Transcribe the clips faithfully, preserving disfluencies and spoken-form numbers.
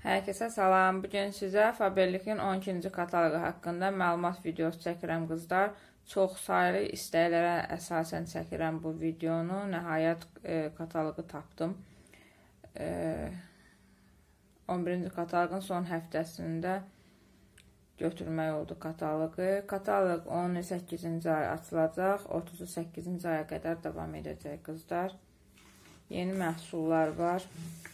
Herkese salam. Bugün sizə Faberlic'in on ikinci kataloqu haqqında məlumat videosu çəkirəm qızlar. Çox saylı istəklərə əsasən çəkirəm bu videonu. Nəhayət e, kataloqu tapdım. E, on birinci kataloqun son həftəsində götürmək oldu kataloqu. Kataloq on səkkizinci ay açılacaq, otuz səkkizinci aya qədər davam edəcək qızlar. Yeni məhsullar var.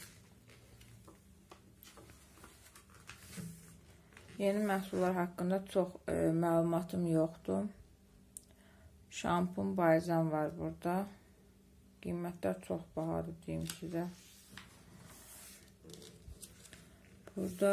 Yeni məhsullar haqqında çox e, məlumatım yoxdur. Şampun, balzam var burada. Qiymətlər çox bahadır deyim sizə. Burada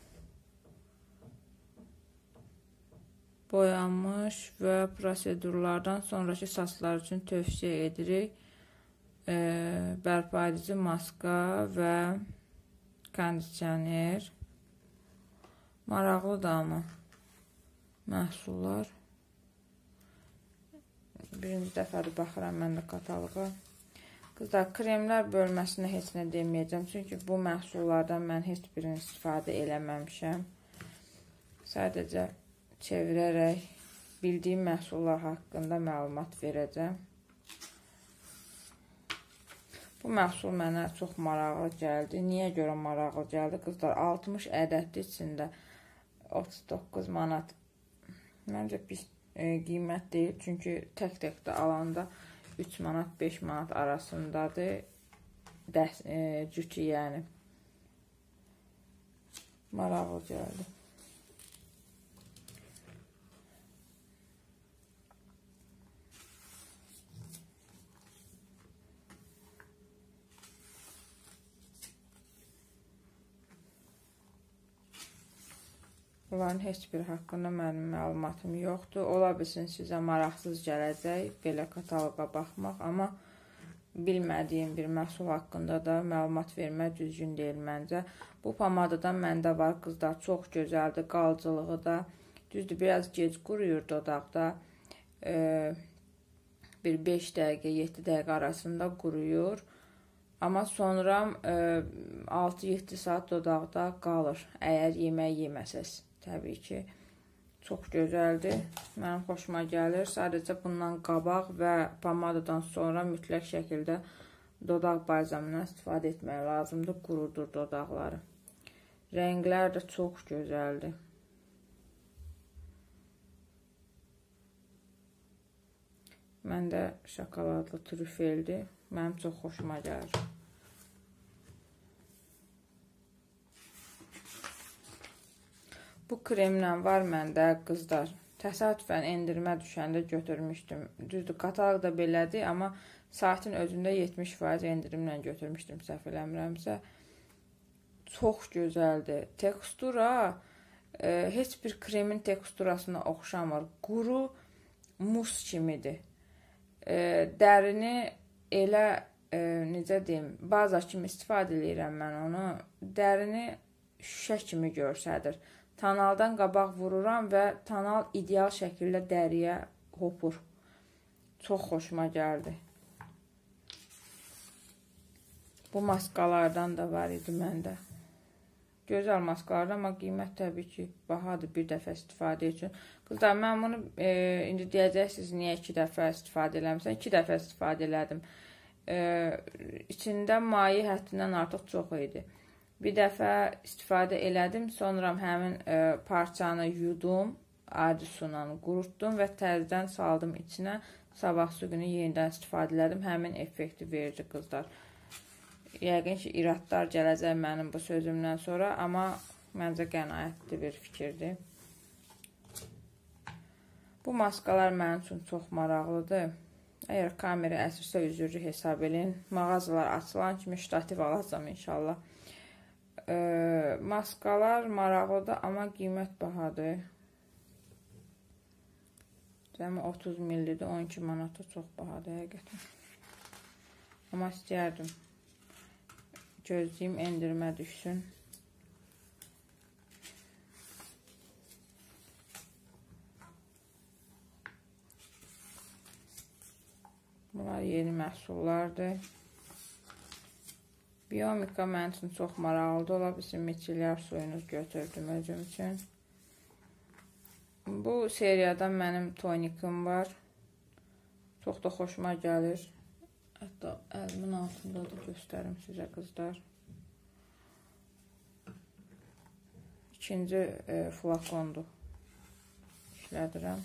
boyanmış və prosedurlardan sonraki saçlar üçün tövsiyə edirik. E, bərpa edici maska və kondisioner. Maraqlıdır amma məhsullar. Birinci dəfədir baxıram mən də kataloqa. Qızlar, kremlər bölməsində heç nə deməyəcəm. Çünki bu məhsullardan mən heç birini istifadə eləməmişəm. Sadəcə çevirərək bildiyim məhsullar haqqında məlumat verəcəm. Bu məhsul mənə çox maraqlı gəldi. Niyə görə maraqlı gəldi? Qızlar, altmış ədəddir içində. otuz doqquz manat. Məncə pis e, qiymət deyil. Çünki tək-tək də alanda üç manat, beş manat arasındadır. Dəs, e, cütü yəni. Maraqlı gəldi. Bunların heç biri haqqında mənim məlumatım yoxdur. Ola bilsin sizə maraqsız gələcək belə kataloqa baxmaq, amma bilmədiyim bir məhsul haqqında da məlumat vermək düzgün deyil məncə. Bu pomadadan məndə var qızlar, çox gözəldir, qalıcılığı da. Düzdür, biraz gec quruyur dodaqda. Ee, bir beş dəqiqə, yeddi dəqiqə arasında quruyur. Amma sonra e, altı yeddi saat dodaqda qalır, əgər yemək yeməsəz. Təbii ki, çox gözəldir. Mənim xoşuma gəlir. Sadəcə bundan qabaq və pomadadan sonra mütləq şəkildə dodaq balzamından istifadə etmək lazımdır. Qurudur dodaqları. Rənglər də çox gözəldir. Məndə şokoladlı trüfeldir. Mənim çox xoşuma gəlir. Bu kremlə var məndə qızlar. Təsadüfən endirmə düşəndə götürmüşdüm. Düzdür, kataloq da belədir, amma saatin özündə yetmiş faiz endirimlə götürmüşdüm, səhv eləmirəmsə. Çox gözəldir. Tekstura e, heç bir kremin teksturasına oxşamır. Quru mus kimidir. E, dərini elə e, necə deyim, baza kimi istifadə edirəm mən onu. Dərini şüşə kimi görsədir. Tanaldan qabaq vururam və tanal ideal şəkildə dəriyə hopur. Çox xoşuma gəldi. Bu maskalardan da var idi məndə. Gözəl maskalardan, amma qiymət təbii ki, bahadır bir dəfə istifadə üçün. Qızlar, mən bunu e, indi deyəcəksiniz, niyə iki dəfə istifadə eləmişsən? İki dəfə istifadə elədim. E, içində maye həddindən artıq çox idi. Bir dəfə istifadə elədim, sonra həmin e, parçanı yudum, adi sulla qurutdum və təzədən saldım içinə. Sabahsı günü yenidən istifadə elədim, həmin effekti verici qızlar. Yəqin ki, iradlar gələcək mənim bu sözümdən sonra, amma məncə qənaətli bir fikirdir. Bu maskalar mənim üçün çox maraqlıdır. Əgər kamera əsirsə üzürlü hesab edin. Mağazalar açılan kimi ştativ alacam inşallah. E, maskalar maraqlıdır, amma qiymət bahadır. Cəmi otuz millidir, on iki manata çox bahadır həqiqətən. Amma istəyərdim gözləyim endirmə düşsün. Bunlar yeni məhsullardır. Biomika mənim üçün çox maraqlıdır. Ola bilsin miçilyar suyunu götürdüm özüm üçün. Bu seriyadan mənim tonikim var. Çox da xoşuma gəlir. Hətta əlimin altında da göstərim sizə qızlar. İkinci e, flakondur. İşlədirəm.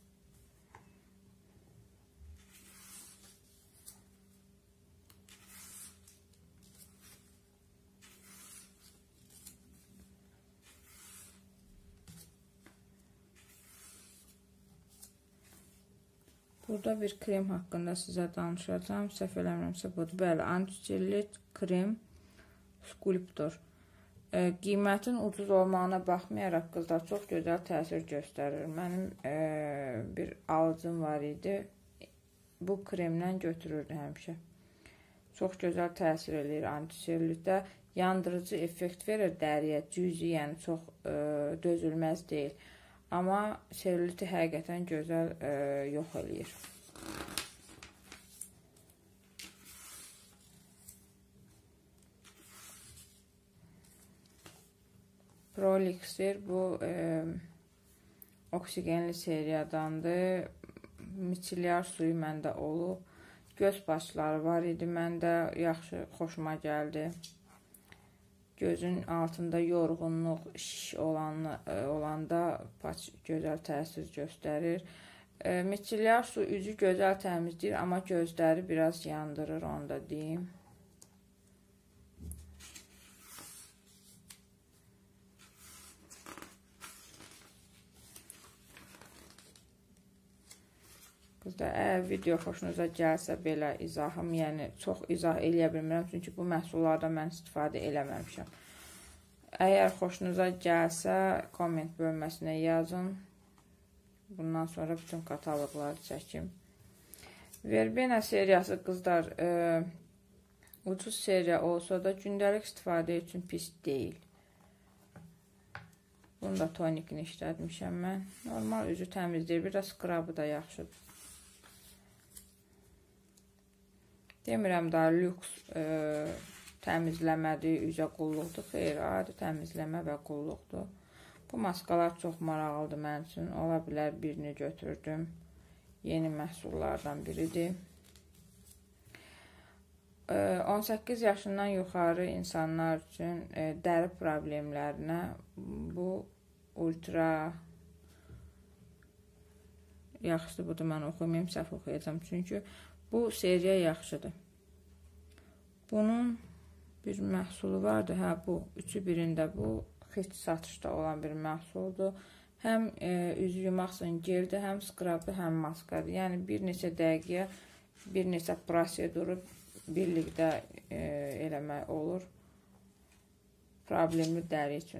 Burada bir krem haqqında sizə danışacağım. Səhv eləmirəmsə budur. Bəli, anti-cellulit krem skulptor. E, qiymətin ucuz olmağına baxmayaraq qızlar çox gözəl təsir göstərir. Mənim e, bir alıcım var idi. Bu kremdən götürürdü həmişə. Çox gözəl təsir eləyir anti-cellulitə. Yandırıcı effekt verir dəriyə, cüzi, yəni çox e, dözülməz deyil. Amma selüliti həqiqətən gözəl e, yox eləyir. Prolixir bu e, oksigenli seriyadandır. Miçilyar suyu məndə olub. Göz başları var idi məndə, yaxşı, xoşuma gəldi. Gözün altında yorğunluq, şiş olan, olanda paç gözəl təsir göstərir. E, miçilyar su üzü gözəl təmizləyir, amma gözləri biraz yandırır, onu da deyim. Qızlar, əgər video xoşunuza gəlsə belə izahım, yəni çox izah eləyə bilmirəm, çünki bu məhsullardan mən istifadə eləməmişəm. Əgər xoşunuza gəlsə, komment bölməsinə yazın. Bundan sonra bütün kataloqları çəkim. Verbena seriyası qızlar e, ucuz seriya olsa da gündəlik istifadə üçün pis deyil. Bunu da tonikini işlətmişəm mən. Normal üzü təmizləyir, biraz skrabı da yaxşıdır. Demirəm daha lüks e, təmizləmədir, üzə qulluqdur. Xeyr, adi təmizləmə və qulluqdur. Bu maskalar çox maraqlıdır mənim üçün. Ola bilər birini götürdüm. Yeni məhsullardan biridir. E, on səkkiz yaşından yuxarı insanlar üçün e, dəri problemlərinə bu ultra yaxşıdır. Budur, mən oxumayayım, səhv oxuyacağım. Çünki bu seriya yaxşıdır. Bunun bir məhsulu vardır. Hə, bu. Üçü birində bu. Heç satışda olan bir məhsuldur. Həm e, üzü yumaq üçün geldir, həm skrabdır, həm maskadır. Yəni, bir neçə dəqiqəyə bir neçə proseduru birlikdə e, eləmək olur. Problemli dəri üçün.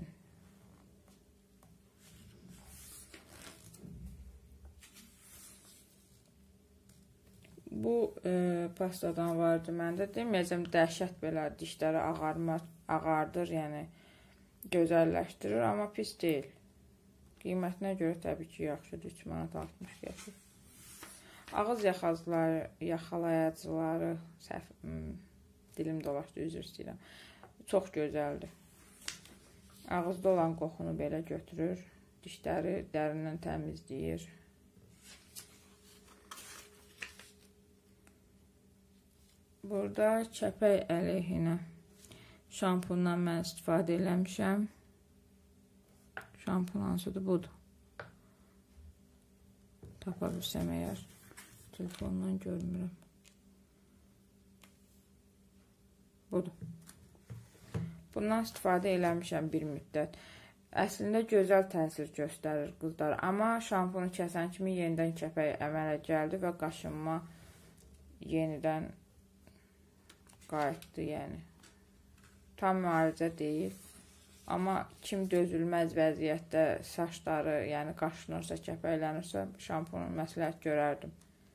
Bu e, pastadan vardı məndə. Deməyəcəm, dəhşət belə dişləri ağarma, ağardır, yəni gözəlləşdirir, amma pis deyil. Qiymətinə görə təbii ki, yaxşıdır. üç manat altmış qəpik. Ağız yaxaları, yaxalayıcıları, səhv, hmm, dilim dolaşdı, üzr istəyirəm. Çox gözəldir. Ağızda olan qoxunu belə götürür. Dişləri dərindən təmizləyir. Burada kəpək əleyhinə şampundan mən istifadə eləmişəm. Şampun hansıdır? Budur. Tapa bilsəm əgər. Telefondan görmürəm. Budur. Bundan istifadə eləmişəm bir müddət. Əslində gözəl təsir göstərir qızlar. Amma şampunu kəsən kimi yenidən kəpək əmələ gəldi və qaşınma yenidən qayıtdı, yəni. Tam müalicə deyil. Amma kim dözülməz vəziyyətdə saçları, yəni qaşınırsa, kəpəklənirsə, şampunu məsləhət görərdim.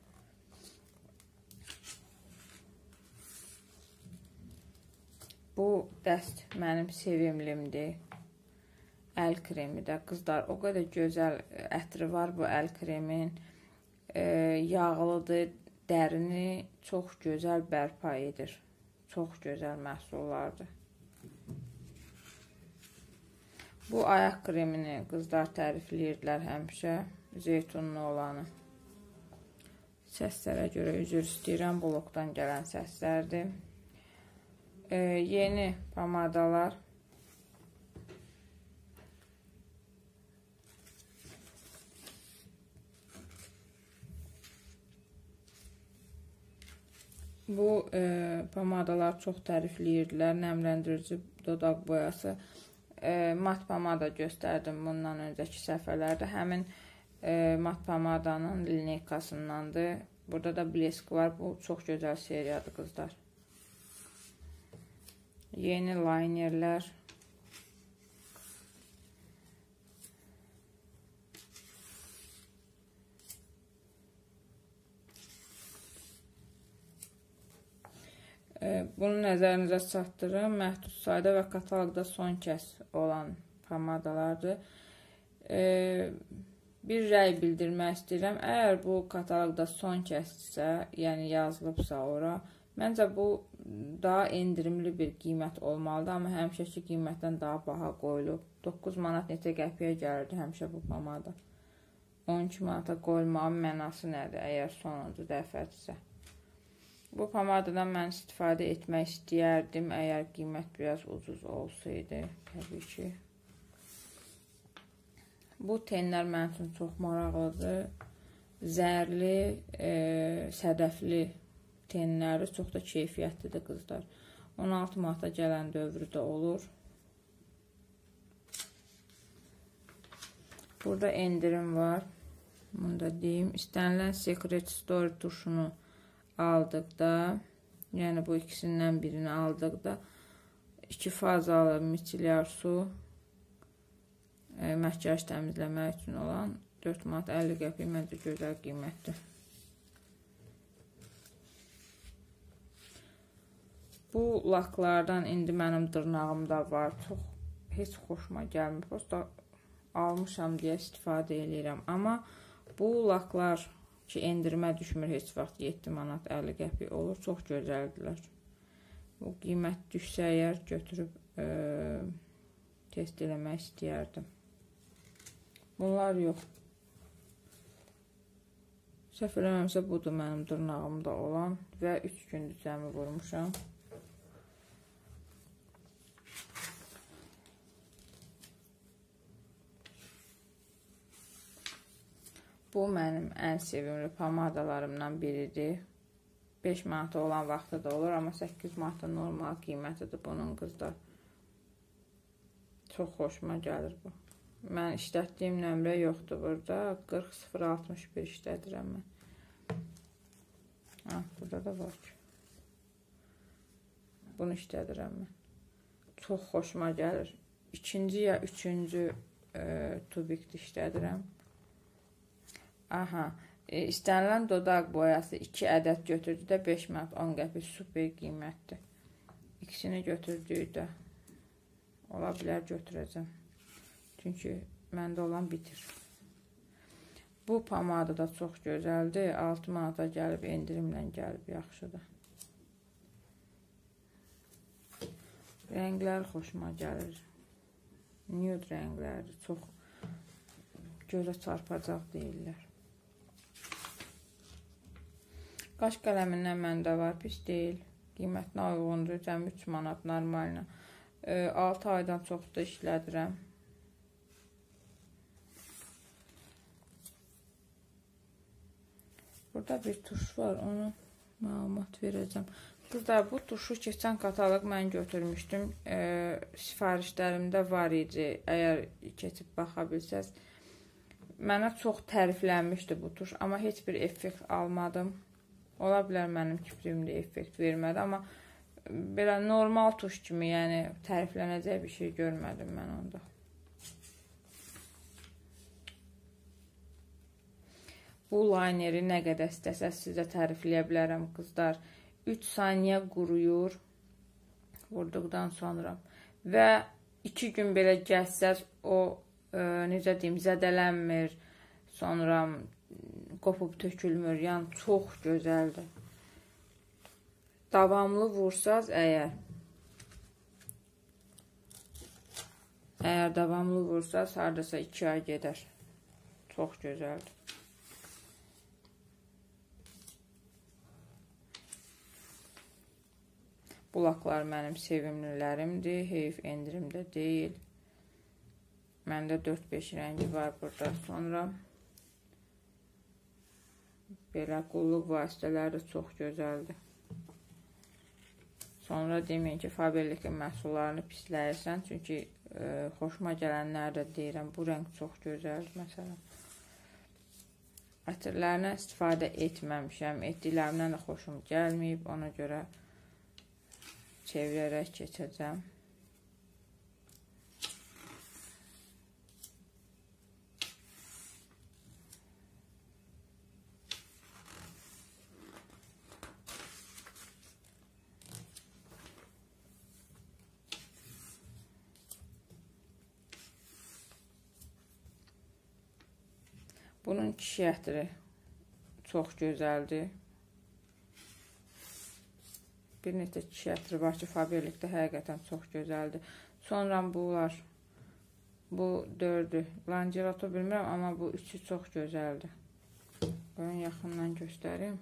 Bu dəst mənim sevimlimdir. Əl kremidir. Qızlar, o qədər gözəl ətri var bu əl kremin. E, yağlıdır, dərini çox gözəl bərpa edir. çox gözəl məhsullardır. Bu ayaq kremini qızlar tərifləyirdilər həmişə, zeytunlu olanı. Səslərə görə üzr istəyirəm, blokdan gələn səslərdir. E, yeni pomadalar. Bu e, pomadalar çox tərifləyirdilər. Nəmləndirici dodaq boyası. E, mat pomada göstərdim bundan öncəki səfərlərdə. Həmin e, mat pomadanın lineykasındandır. Burada da blesk var. Bu çox gözəl seriyadır qızlar. Yeni linerlər. Bunu nəzərinizə çatdırım. Məhdud sayda və kataloqda son kəs olan pomadalardır. Bir rəy bildirmək istəyirəm. Əgər bu kataloqda son kəsdirsə, yəni yazılıbsa ora, məncə bu daha endirimli bir qiymət olmalıdır. Amma həmişəki qiymətdən daha baha qoyulub. doqquz manat neçə qəpiyə gəlirdi həmişə bu pomada. on iki manata qoyulmağın mənası nədir, əgər sonuncu dəfədirsə. Bu pomadadan mən istifadə etmək istəyərdim, əgər qiymət biraz ucuz olsaydı, təbii ki. Bu tenlər mənim üçün çox maraqlıdır. Zərli, e, sədəfli tenləri çox da keyfiyyətlidir qızlar. on altı manata gələn dövrü də olur. Burada endirim var. Bunu da deyim. İstənilən Secret Story tuşunu aldıqda, yəni bu ikisindən birini aldıqda iki fazalı micellar su e, makyaj təmizləmək üçün olan dörd manat əlli qəpik məncə gözəl qiymətdir. Bu laklardan indi mənim dırnağımda var. Çox heç xoşuma gəlmir. Prosta almışam deyə istifadə edirəm. Amma bu laklar ki, endirmə düşmür heç vaxt yeddi manat əlli qəpik olur. Çox gözəldirlər. Bu qiymət düşsə əgər götürüb e, test eləmək istəyərdim. Bunlar yox. Səhv eləməmsə budur mənim dırnağımda olan və üç gündür cəmi vurmuşam. Bu mənim ən sevimli pomadalarımdan biridir. beş manata olan vaxtı da olur, amma səkkiz manata normal qiymətidir bunun qızlar. Çox xoşuma gəlir bu. Mən işlətdiyim nömrə yoxdur burada. qırx sıfır altmış bir işlədirəm mən. Ha, burada da var ki. Bunu işlədirəm mən. Çox xoşuma gəlir. İkinci ya üçüncü e, tubikdə işlədirəm. Aha, e, istənilən dodaq boyası iki ədəd götürdükdə beş manat on qəpik super qiymətdir. İkisini götürdükdə ola bilər götürəcəm. Çünki məndə olan bitir. Bu pomada da çox gözəldir. altı manata gəlib, endirimlə gəlib, yaxşıdır. Rənglər xoşuma gəlir. Nude rənglərdir. Çox gözə çarpacaq deyirlər. Qaş qələmindən məndə var, pis deyil. Qiymətinə uyğundur, cəmi üç manat normalına. E, altı aydan çox da işlədirəm. Burada bir tuş var, onu məlumat verəcəm. Qızlar, bu tuşu keçən kataloq mən götürmüşdüm. E, sifarişlərimdə var idi, əgər keçib baxa bilsəz. Mənə çox təriflənmişdi bu tuş, amma heç bir effekt almadım. Ola bilər mənim kipriyimdə effekt vermədi, amma belə normal tuş kimi, yəni təriflənəcək bir şey görmədim mən onda. Bu lineri nə qədər istəsəz sizə tərifləyə bilərəm qızlar. üç saniyə quruyur vurduqdan sonra və iki gün belə gəzsəz o e, necə deyim, zədələnmir, sonra qopub tökülmür, yəni çox gözəldir. davamlı vursaz əgər əgər davamlı vursaz hardasa iki ay gedər. Çox gözəldir. Bu laklar mənim sevimlilərimdir. Heyf endirimdə deyil. Məndə dörd beş rəngi var burada. Sonra belə qulluq vasitələri də çox gözəldir. Sonra deməyin ki, Faberlikin məhsullarını pisləyirsən. Çünki e, xoşuma gələnlər də deyirəm. Bu rəng çox gözəldir. Məsələn, ətirlərinə istifadə etməmişəm. Etdiklərimdən də xoşum gəlməyib. Ona görə çevirərək keçəcəm. Bunun kişi ətri çox gözəldir. Bir neçə kişi ətri var ki, Faberlikdə həqiqətən çox gözəldir. Sonra bunlar, bu dördü, Langelato bilmirəm, amma bu üçü çox gözəldir. Qoyun yaxından göstərim.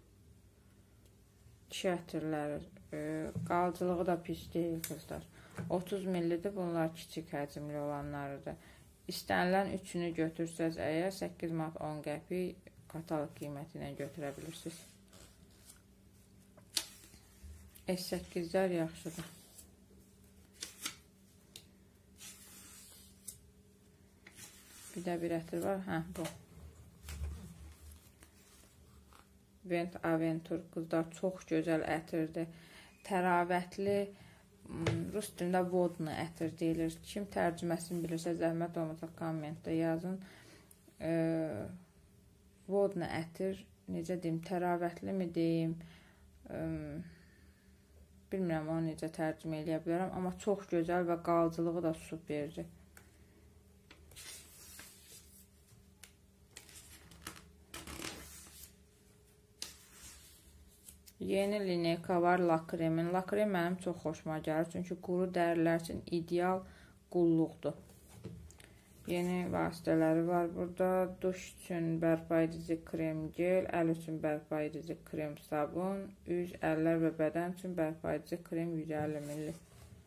Kişi ətirləri, e, qalıcılığı da pis deyil qızlar. otuz millidir, bunlar kiçik həcmli olanlarıdır. İstənilən üçünü götürsəz əgər səkkiz manat on qəpik katalog qiyməti ilə götürə bilirsiniz. S səkkizlər yaxşıdır. Bir də bir ətir var. Hə, bu. Vent Aventur qızlar çox gözəl ətirdir. Təravətli. Rus dilində vodna ətir deyilir. Kim tərcüməsini bilirsə, zəhmət olmasa kommentdə yazın. E, vodna ətir, necə deyim, təravətli mi deyim, e, bilmirəm onu necə tərcümə eləyə bilərəm, amma çox gözəl və qalıcılığı da superdir. Yeni lineyka var lakremin. Lakrem mənim çox xoşuma gəlir. Çünki quru dərilər üçün ideal qulluqdur. Yeni vasitələri var burada. Duş üçün bərpa edici krem gel, əl üçün bərpa edici krem sabun, üz, əllər və bədən üçün bərpa edici krem yüz əlli milli.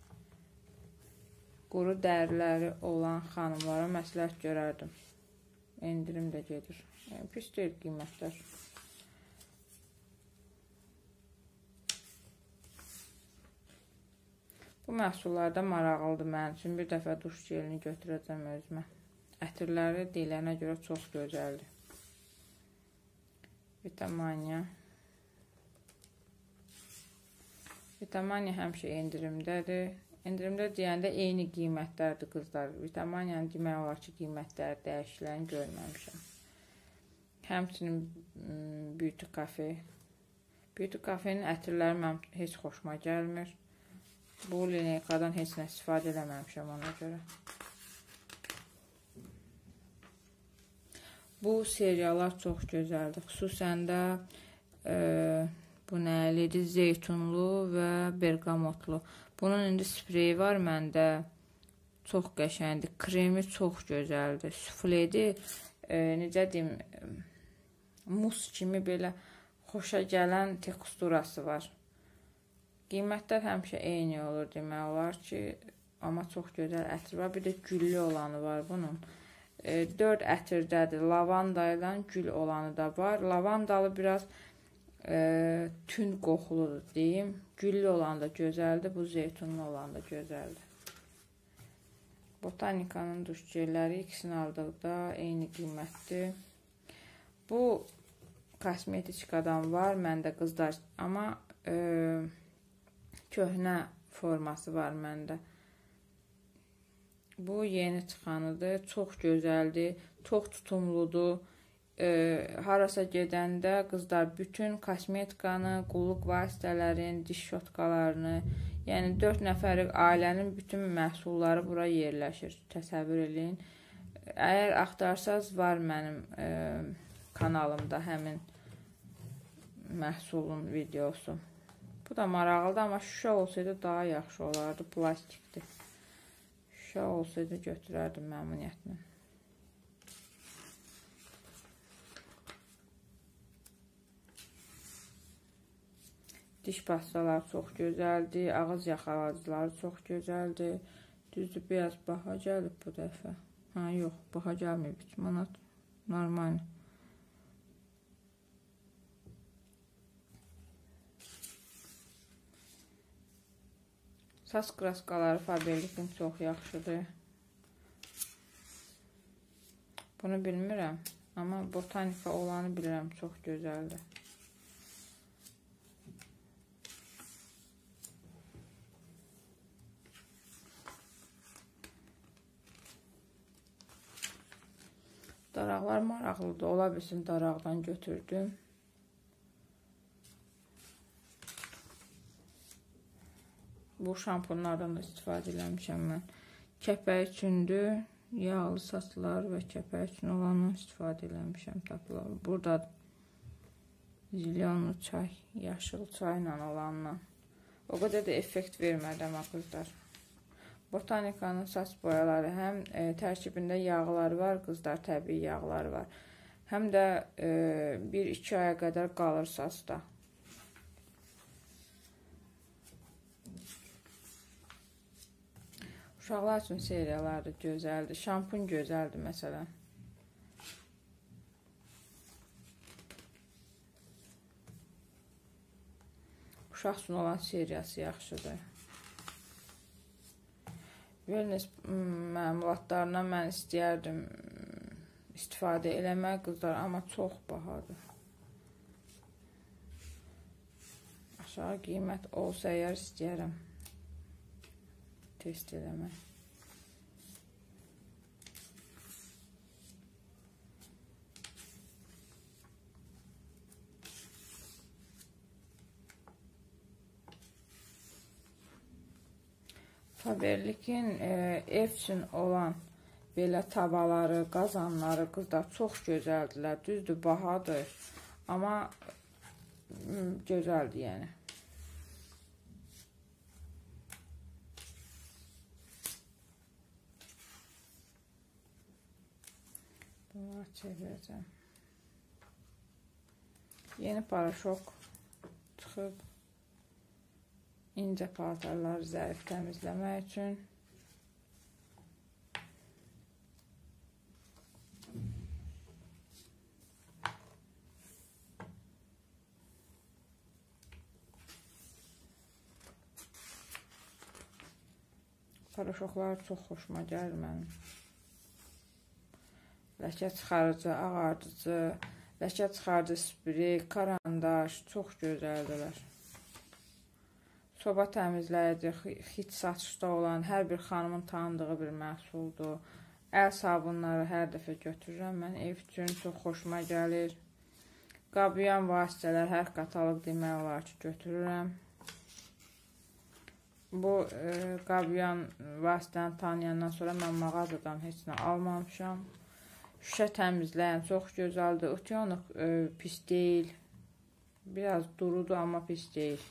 Quru dəriləri olan xanımlara məsləhət görərdim. Endirim də gedir. Yəni, pis deyil qiymətlər. Bu məhsullarda maraqlıdır mənim üçün. Bir dəfə duş gelini götürəcəm özümə. Ətirləri deyilənə görə çox gözəldir. Vitamania. Vitamania həmişə endirimdədir. Endirimdə deyəndə eyni qiymətlərdir qızlar. Vitamaniyanın demək olar ki, qiymətləri dəyişiləni görməmişəm. Həmçinin Beauty Cafe. Beauty Cafe'nin ətirləri mənim heç xoşuma gəlmir. Bu lineykadan heç nə istifadə eləməmişəm ona görə. Bu seriyalar çox gözəldir. Xüsusən də e, bu nəlidir? Zeytunlu və bergamotlu. Bunun indi spreyi var məndə. Çox qəşəndir. Kremi çox gözəldir. Sufledi, e, necə deyim, mus kimi belə xoşa gələn teksturası var. Qiymətlər həmişə eyni olur demək olar ki, amma çox gözəl ətir var. Bir də güllü olanı var bunun. E, dörd ətirdədir. Lavanda ilə gül olanı da var. Lavandalı biraz e, tünd qoxuludur deyim. Güllü olan da gözəldir. Bu zeytunlu olan da gözəldir. Botanikanın duş gelləri ikisini aldıqda eyni qiymətdir. Bu kosmetikadan var məndə qızlar, amma e, köhnə forması var məndə. Bu yeni çıxanıdır. Çox gözəldir. Çox tutumludur. E, harasa gedəndə qızlar bütün kosmetikanı, qulluq vasitələrini, diş şotkalarını, yəni dörd nəfərlik ailənin bütün məhsulları bura yerləşir. Təsəvvür eləyin. Əgər axtarsaz var mənim e, kanalımda həmin məhsulun videosu. Bu da maraqlıdır, amma şüşə olsaydı daha yaxşı olardı, plastikdir. Şüşə olsaydı götürərdim məmnuniyyətlə. Diş pastaları çox gözəldir, ağız yaxaladıcıları çox gözəldir. Düzdür, biraz baha gəlib bu dəfə. Ha, yox, baha gəlməyib, üç manat, normal. Saç kraskaları Faberlic'in çox yaxşıdır. Bunu bilmirəm, amma botanika olanı bilirəm, çox gözəldir. Daraqlar maraqlıdır, ola bilsin daraqdan götürdüm. Bu şampunlardan da istifadə eləmişəm mən. Kəpək üçündür, yağlı saçlar və kəpək üçün olandan istifadə eləmişəm. Tapılar. Burada zilyonlu çay, yaşıl çayla olandan. O qədər də effekt vermədi amma qızlar. Botanikanın saç boyaları həm e, tərkibində yağlar var, qızlar təbii yağlar var. Həm də e, bir iki aya qədər qalır saçda. Uşaqlar üçün seriyaları gözəldir. Şampun gözəldir məsələn. Uşaq üçün olan seriyası yaxşıdır. Wellness məmulatlarından mən istəyərdim istifadə eləmək qızlar, amma çox bahadır. Aşağı qiymət olsa əgər istəyərəm test eləmək. Faberlic'in e, ev üçün olan belə tavaları, qazanları qızlar çox gözəldirlər. Düzdür, bahadır, amma gözəldir yəni. Bunları çevirəcəm. Yeni paraşok çıxıb. İncə paltarları zərif təmizləmək üçün. Paraşoklar çox xoşuma gəlir mənim. Ləkə çıxarıcı, ağardıcı, ləkə çıxarıcı sprey, karandaş çox gözəldirlər. Soba təmizləyici, xit saçda olan hər bir xanımın tanıdığı bir məhsuldur. Əl sabunları hər dəfə götürürəm. Mən ev üçün çox xoşuma gəlir. Qabıyan vasitələr hər kataloq demək olar ki, götürürəm. Bu e, qabıyan vasitəni tanıyandan sonra mən mağazadan heç nə almamışam. Şüşə təmizləyən çox gözəldir. Utyonuq e, pis deyil. Biraz durudur, amma pis deyil.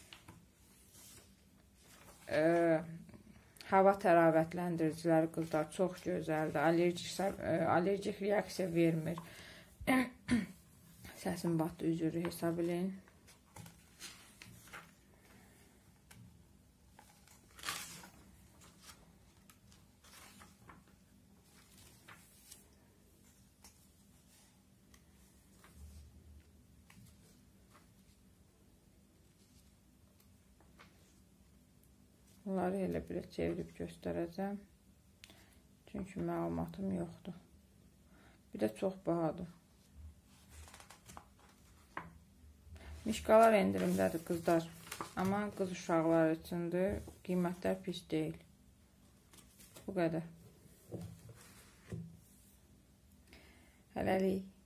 E, hava təravətləndiriciləri qızlar çox gözəldir. Allergik, e, allergik reaksiya vermir. Səsim batdı, üzürü hesab eləyin. Bunları elə belə çevirib göstərəcəm. Çünki məlumatım yoxdur. Bir də çox bahadır. Mişqalar endirimdədir qızlar. Amma qız uşaqlar üçündür. Qiymətlər pis deyil. Bu qədər. Hələlik.